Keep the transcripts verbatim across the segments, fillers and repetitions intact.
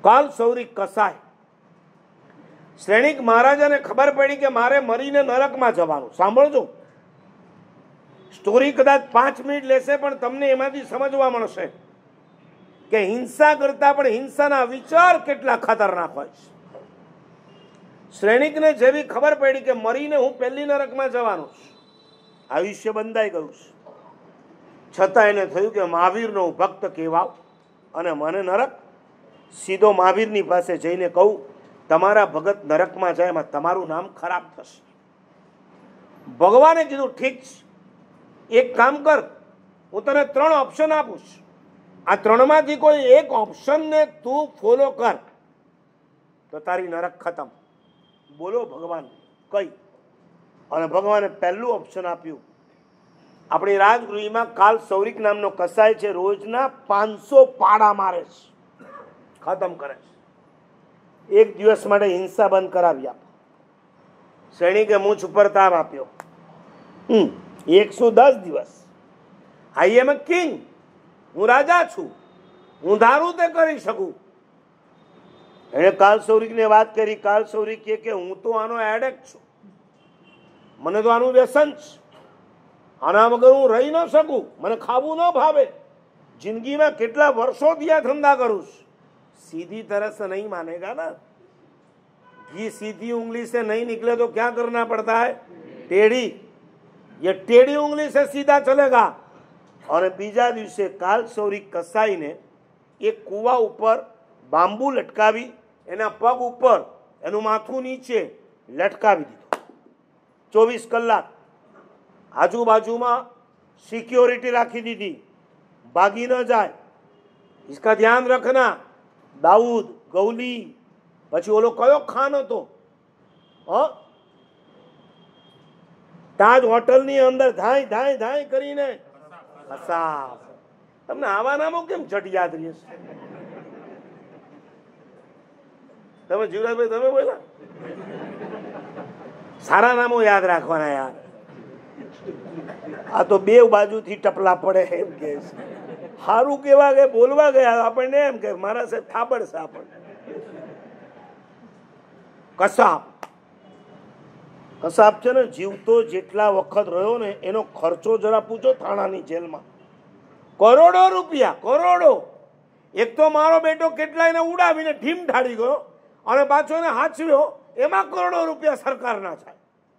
કાલ સૌરિક કસાય. શ્રેણિક મહારાજાને ખબર પડી કે મારે મરીને નરકમાં જવાનું. સાંભળજો, સ્ટોરી કદાચ પાંચ મિનિટ લેશે પણ તમને એમાંથી સમજવા મળશે કે હિંસા કરતા પણ હિંસાના વિચાર કેટલા ખતરનાક હોય છે. શ્રેણિકને જેવી ખબર પડી કે મરીને હું પહેલી નરકમાં જવાનું છું, આયુષ્ય બંધાઈ ગયું છે, છતાં એને થયું કે મહાવીરનો ભક્ત કહેવાવ અને મને નરક. સીધો મહાવીરની પાસે જઈને કહું, તમારા ભગત નરકમાં જાય એમાં તમારું નામ ખરાબ થશે. ભગવાને કીધું ઠીક છે, એક કામ કર, હું તને ત્રણ ઓપ્શન આપું છું, આ ત્રણમાંથી કોઈ એક ઓપ્શનને તું ફોલો કર તો તારી નરક ખતમ. બોલો ભગવાન કઈ? અને ભગવાને પહેલું ઓપ્શન આપ્યું. આપણી રાજગૃહમાં કાલ સૌરિક નામનો કસાય છે, રોજના પાંચસો પાડા મારે છે, ખતમ કરે છે. એક દિવસ માટે હિંસા બંધ કરાવી આપો. સૈનિકે મૂછ ઉપર તાપ આપ્યો. હમ એકસો દસ દિવસ. આઈ એમ અ કિંગ, હું રાજા છું, હું ધારું તે કરી શકું. એને કાલ સૌરિકને વાત કરી. કાલ સૌરિક કે હું તો આનો એડેક્ટ છું, મને તો આનું વ્યસન છે, આના વગર હું રહી ન શકું, મને ખાવું ન ભાવે, જિંદગીમાં કેટલા વર્ષોથી આ ધંધા કરું છું. सीधी तरह से नहीं मानेगा ना, घी सीधी उंगली से नहीं निकले तो क्या करना पड़ता है? टेढ़ी. ये टेढ़ी उंगली से सीधा चलेगा. और बीजा दिवसे काल सौरिक कसाईने एक कुआ ऊपर बांबू लटकावी, एना पग ऊपर एनु माथुं नीचे लटकावी दीधो. चौबीस कलाक आजूबाजूमां सिक्योरिटी राखी दीधी, भागी न जाए, इसका ध्यान रखना. दाऊद गौली પછી ઓલો કયો ખાન હતો, હ તાજ હોટલની અંદર ધાય ધાય ધાય કરીને કસાબ. તમને આવા નામો કેમ જટ યાદ રહે છે? તમે જીવરાજભાઈ તમે બોલા, સારા નામો યાદ રાખવાના યાર. આ તો બે બાજુથી ટપલા પડે એમ કે છે. સારું કેવા કે બોલવા ગયા આપણને એમ કે મારા સાહેબ થાબડશે આપણને. કસાબ કસાબ છે ને, જીવતો જેટલા વખત રહ્યો ને એનો ખર્ચો જરા પૂછો થાણાની જેલમાં. કરોડો રૂપિયા, કરોડો. એક તો મારો બેટો કેટલા એને ઉડાવીને ઢીમ ઢાળી ગયો અને પાછો એને હાચવ્યો, એમાં કરોડો રૂપિયા સરકારના થાય.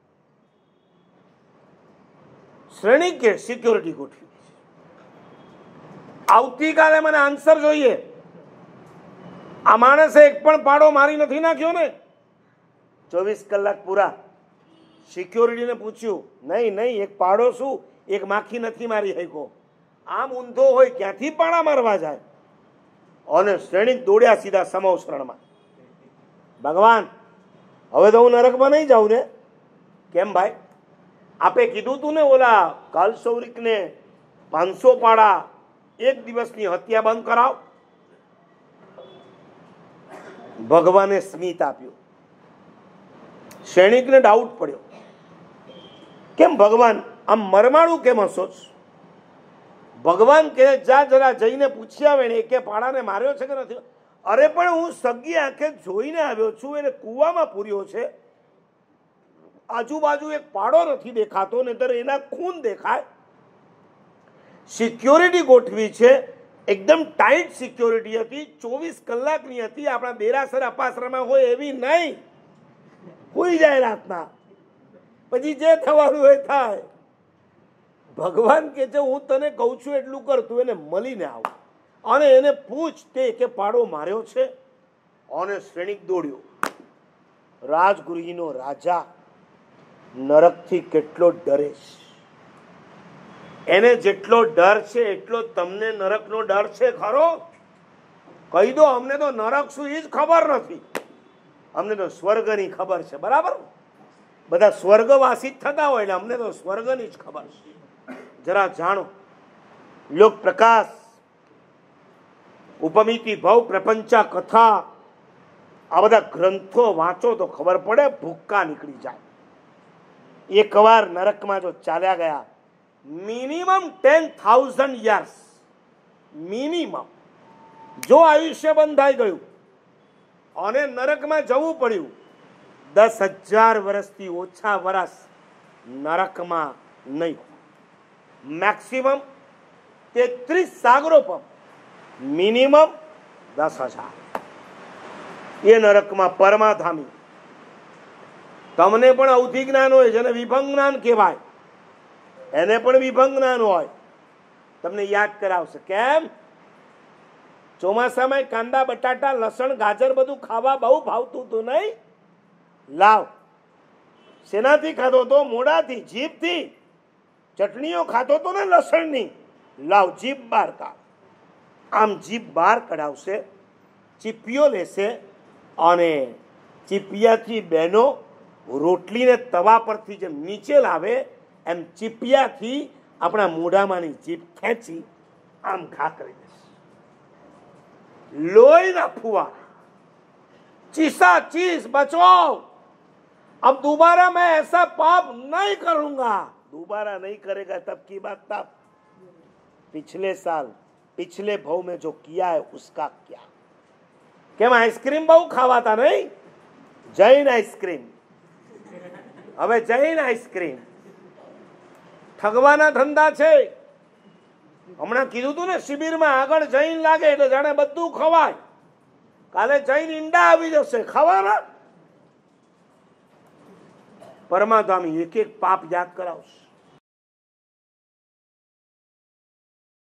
શ્રેણી કે સિક્યોરિટી ગોઠવી. આવતીકાલે મને આન્સર જોઈએ. આ માણસે એક પણ પાડો મારી નથી નાખ્યો ને? ચોવીસ કલાક પૂરા. સિક્યોરિટીને પૂછ્યું, નહીં નહીં, એક પાડો શું, એક માખી નથી મારી શક્યો. આમ ઊંધો હોય ક્યાંથી પાડા મારવા જાય? અને શ્રેણિક દોડ્યા સીધા સમવ શરણમાં. ભગવાન હવે તો હું નરકમાં નહીં જાઉં ને? કેમ ભાઈ? આપે કીધું તું ને ઓલા કાલ સૌરિકને પાંચસો પાડા એક દિવસની હત્યા બંધ કરાવ. ભગવાને સ્મિત આપ્યું. સૈનિકને ડાઉટ પડ્યો, કેમ ભગવાન આમ મરમાડું કેમ હશો? ભગવાન કે જા જરા જઈને પૂછી આવે ને કે પાડાને માર્યો છે કે નથી. અરે પણ હું સગી આંખે જોઈને આવ્યો છું, એને કુવામાં પૂર્યો છે, આજુબાજુ એક પાડો નથી દેખાતો, નહીતર એના ખૂન દેખાય. સિક્યોરિટી ગોઠવી છે, એકદમ ટાઈટ સિક્યોરિટી હતી, ચોવીસ કલાકની હતી. આપણા દેરાસર અપાસરમાં હોય એવી નહીં, હોઈ જાય રાતના, પછી જે થવાનું હોય થાય. ભગવાન કે છે હું તને કહું છું એટલું કર, તું એને મળીને આવ અને એને પૂછ તે કે પાડો માર્યો છે. અને શ્રેણિક દોડ્યો. રાજગૃહીનો રાજા નરકથી કેટલો ડરે છે, એને જેટલો ડર છે એટલો તમને નરકનો ડર છે ખરો? કહી દો, અમને તો નરક શું એ જ ખબર નથી, અમને તો સ્વર્ગની ખબર છે. બરાબર? બધા સ્વર્ગવાસી જ થતા હોય ને, અમને તો સ્વર્ગની જ ખબર છે. જરા જાણો. લોક પ્રકાશ, ઉપમિતિ ભવ, પ્રપંચા કથા, આ બધા ગ્રંથો વાંચો તો ખબર પડે, ભૂક્કા નીકળી જાય. એકવાર નરકમાં જો ચાલ્યા ગયા, minimum ten thousand years minimum જો આયુષ્ય બંધાઈ ગયું અને નરકમાં જવું પડ્યું, દસ હજાર વર્ષથી ઓછા વર્ષ નરકમાં નહીં, મેક્સિમમ તેત્રીસ સાગરો પંપ, મિનિમમ દસ હજાર એ નરકમાં પરમાધામી. તમને પણ અવધિ જ્ઞાન હોય, જેને વિભંગ જ્ઞાન કહેવાય, એને પણ વિભંગ જ્ઞાન હોય, તમને યાદ કરાવશે. કેમ? ચોમાસામાં કાંદા, બટાટા, લસણ, ગાજર બધું ખાવા બહુ ભાવતું હતું નહીં? લાવ, શેનાથી ખાતો તો? મોઢાથી, જીભથી. ચટણીઓ ખાતો તો ને લસણની. લાવ, જીભ બહાર કાઢ. આમ જીભ બહાર કઢાવશે, ચીપિયો લેશે અને ચીપિયાથી બહેનો રોટલીને તવા પરથી જેમ નીચે લાવે એમ ચીપિયાથી આપણા મોઢામાંની જીભ ખેંચી આમ ઘા કરી દેશે. લોહીના ફુવારા, चीसा चीज बचवाओ, अब दोबारा मैं ऐसा पाप नहीं करूंगा. दोबारा नहीं करेगा तब की बात तब. पिछले साल पिछले भाव में जो किया है उसका क्या. કેમ આઈસ્ક્રીમ બહુ ખાવાતા નહીં? જૈન આઈસ્ક્રીમ. હવે જૈન આઈસ્ક્રીમ ઠગવાના ધંધા છે. હમણાં કીધું તું ને, શિબિરમાં આગળ જૈન લાગે એટલે જાણે બધું ખવાય. કાલે જૈન ઈંડા આવી જશે ખાવાના. પરમાધામી એક એક પાપ યાદ કરાવશે.